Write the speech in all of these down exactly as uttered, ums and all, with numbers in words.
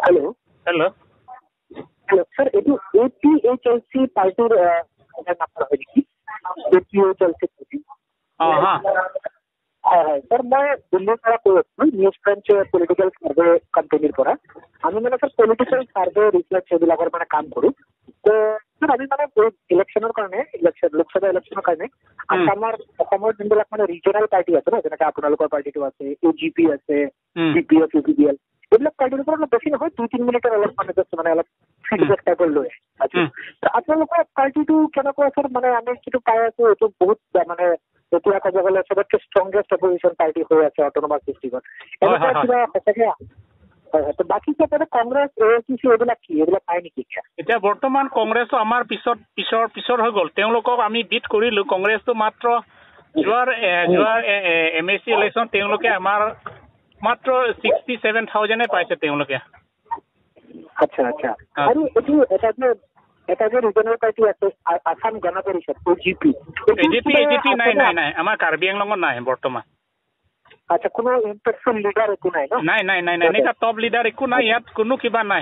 hello hello hello sir ये A P H L C party नाम है जी A P H L C party हां हां হ্যাঁ হ্যাঁ স্যার মই দিল্লি থেকে কইছি নিউজ ফ্রেঞ্চ পলিটিক্যাল সার্ভে কোম্পানির পরা আমি মানে স্যার পলিটিক্যাল সার্ভে রিসার্চ এগুলার মানে কাম করি তো স্যার আমি মানে ইলেকশনের কারণে ইলেকশন লোকসভা ইলেকশনের কারণে আমার অসমৰ যোনবিলাক মানে ৰিজনাল পাৰ্টি আছে না যেনেকৈ আপোনালোকৰ পাৰ্টিটো আছে A G P আছে B P F U P D L এইবিলাক পাৰ্টিৰ পৰা অলপ বেছি নহয় দুই তিনি মিনিটৰ অলপ মানে জাষ্ট মানে অলপ ফিডবেক টাইপৰ লৈ আচ্ছা তো আপোনালোকৰ পাৰ্টিটো কেনেকুৱা স্যাৰ মানে আমি কিটো পাই আছো এইটো বহুত মানে এতিয়া ক'ব গ'লে সবতকৈ ষ্ট্ৰংগেষ্ট অপজিশ্যন পাৰ্টি হৈ আছে অট'নমাছ ডিষ্ট্ৰিক্টত এনেকুৱা কিবা সঁচাকৈ হয় তো বাকী ক্ষেত্ৰত কংগ্ৰেছ A N C এইবিলাক কি এইবিলাক পাই নেকি এতিয়া বৰ্তমান কংগ্ৰেছ আমাৰ পিছত পিছৰ পিছৰ হৈ গ'ল তেওঁলোকক আমি বিট কৰিলো কংগ্ৰেছটো মাত্ৰ যোৱাৰ যোৱাৰ এম এছ চি ইলেকশ্যন তেওঁলোকে আমাৰ মাত্ৰ ছিক্সটি ছেভেন থাউজেণ্ডে পাইছে তেওঁলোকে আচ্ছা আচ্ছা আৰু এইটো এটা যে এটা যে ৰিজনেল পাৰ্টি আছে Assam Gana Parishad A G P A G P A G P নাই নাই নাই আমাৰ কাৰ্বি আংলঙত নাই বৰ্তমান আচ্ছা কোনো ইম্পেক্টফুল লিডাৰ একো নাই ন নাই নাই নাই নাই এনেকা টপ লিডাৰ একো নাই ইয়াত কোনো কিবা নাই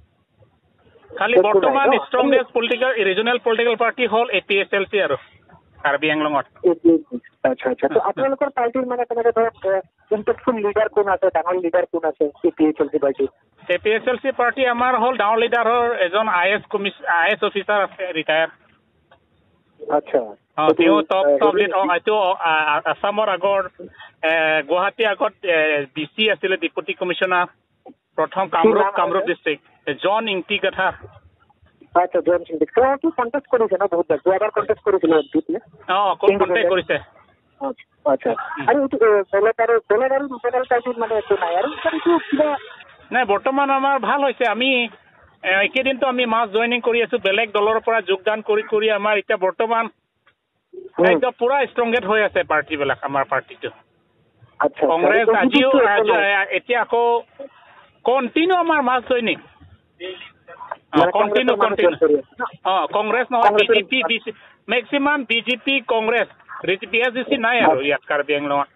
খালি বৰ্তমান strongest political regional political party হ'ল A P H L C আৰু কাৰ্বি আংলঙত আচ্ছা আচ্ছা তো আপোনালোকৰ পাৰ্টিৰ মানে কেনেকৈ ধৰক ইম্পেক্টফুল লিডাৰ কোন আছে ডাঙৰ লিডাৰ কোন আছে A P H L C party A P H L C party আমাৰ হ'ল ডাঙৰ লিডাৰৰ এজন আই এছ কমিছ আই এছ অফিচাৰ আছে ৰিটায়াৰ আচ্ছা অঁ তেওঁ টপ টপ লিডাৰ এইটো আছামৰ আগৰ গুৱাহাটী আগত ডি চি আছিলে ডেপুটি কমিশ্যনাৰ প্ৰথম কামৰূপ কামৰূপ ডিষ্ট্ৰিক্ট জন ইংটি কথা আচ্ছা জন ইংটি তেওঁ কণ্টেষ্ট কৰিছে ন বহুত বাৰ যোৱাবাৰ কণ্টেষ্ট কৰিছিলে এমপিলে অঁ কণ্টেষ্ট কৰিছে আচ্ছা আৰু এইটো বেলেগ আৰু বেলেগ আৰু ৰিজনেল পাৰ্টিত মানে একো নাই আৰু এইটো কিবা নাই বৰ্তমান আমাৰ ভাল হৈছে আমি এইকেইদিনতো আমি মাছ জইনিং কৰি আছো বেলেগ দলৰ পৰা যোগদান কৰি কৰি আমাৰ এতিয়া বৰ্তমান একদম পুৰা ষ্ট্ৰংগেট হৈ আছে পাৰ্টিবিলাক আমাৰ পাৰ্টিটো কংগ্ৰেছ আজিও এতিয়া আকৌ কণ্টিনিউ আমাৰ মাছ জইনিং কণ্টিনিউ কণ্টিনিউ অঁ কংগ্ৰেছ নহয় B J P maximum B J P Congress B S D C নাই আৰু ইয়াত কাৰ্বি আংলঙত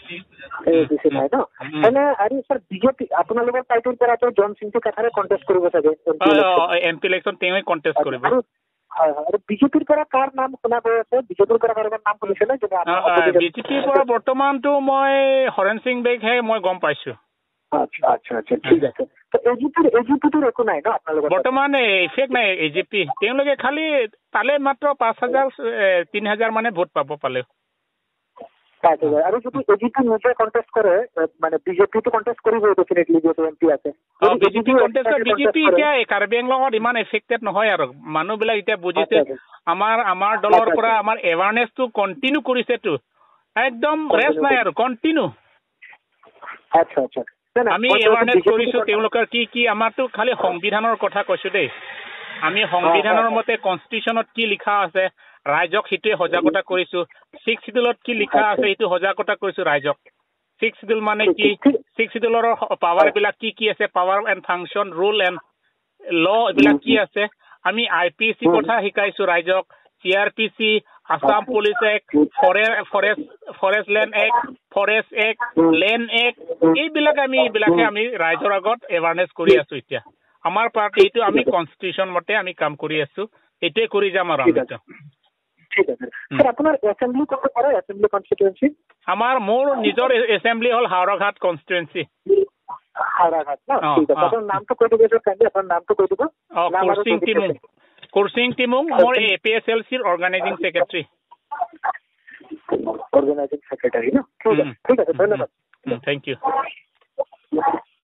এনে আৰু স্যাৰ বিজেপি আপোনালোকৰ পাৰ্টিৰ পৰাতো জন সিংটো কথাৰে কণ্টেষ্ট কৰিব চাগে এম পি ইলেকশ্যন তেওঁই কণ্টেষ্ট কৰিব হয় হয় আৰু বিজেপিৰ পৰা কাৰ নাম শুনা গৈ আছে বিজেপিৰ পৰা কাৰোবাৰ নাম শুনিছে নে বিজেপিৰ পৰা বৰ্তমানতো মই হৰেণ সিং বেগহে মই গম পাইছো আচ্ছা আচ্ছা আচ্ছা ঠিক আছে তো এজিপিৰ এজিপিটোৰ একো নাই ন আপোনালোকৰ বৰ্তমান ইফেক্ট নাই এ জি পি তেওঁলোকে খালি পালে মাত্ৰ পাঁচ হাজাৰ তিনি হাজাৰ মানে ভোট পাব পালে আৰু যদি এজিপি নিজে কণ্টেষ্ট কৰে মানে বিজেপিটো কণ্টেষ্ট কৰিব ডেফিনেটলি যিহেতু এম পি আছে বিজেপি কণ্টেষ্ট বিজেপি এতিয়া কাৰ্বি আংলঙত ইমান এফেক্টেড নহয় আৰু মানুহবিলাক এতিয়া বুজিছে আমাৰ আমাৰ দলৰ পৰা আমাৰ এৱাৰনেছটো কণ্টিনিউ কৰিছেতো একদম ৰেষ্ট নাই আৰু কণ্টিনিউ আচ্ছা আচ্ছা আমি এৱাৰনেছ কৰিছোঁ তেওঁলোকৰ কি কি আমাৰতো খালি সংবিধানৰ কথা কৈছোঁ দেই আমি সংবিধানৰ মতে কনষ্টিটিউশ্যনত কি লিখা আছে ৰাইজক সেইটোৱে সজাগতা কৰিছোঁ ছিক্স শিডিউলত কি লিখা আছে সেইটো সজাগতা কৰিছোঁ ৰাইজক ছিক্স শিডিউল মানে কি ছিক্স শিডিউলৰ পাৱাৰবিলাক কি কি আছে power and function rule and law এইবিলাক কি আছে আমি আই পি চি কথা শিকাইছোঁ ৰাইজক C R P C Assam police act forest forest land act forest act land act এইবিলাক আমি এইবিলাকে আমি ৰাইজৰ আগত এৱাৰনেছ কৰি আছোঁ এতিয়া আমাৰ পাৰ্টি এইটো আমি কনষ্টিটিউশ্যন মতে আমি কাম কৰি আছোঁ এইটোৱে কৰি যাম আৰু আমি ঠিক আছে স্যার আপনার অ্যাসেম্বলি কত করে অ্যাসেম্বলি কনস্টিটুয়েন্সি আমার মোর নিজর অ্যাসেম্বলি হল হাওড়াঘাট কনস্টিটুয়েন্সি হাওড়াঘাট না ঠিক আছে আপনার নাম তো কই দিবেন কাইন্ডলি আপনার নাম তো কই দিব কুরসিং টিমুং কুরসিং টিমুং মোর A P H L C র অর্গানাইজিং সেক্রেটারি অর্গানাইজিং সেক্রেটারি না ঠিক আছে ঠিক আছে ধন্যবাদ থ্যাংক ইউ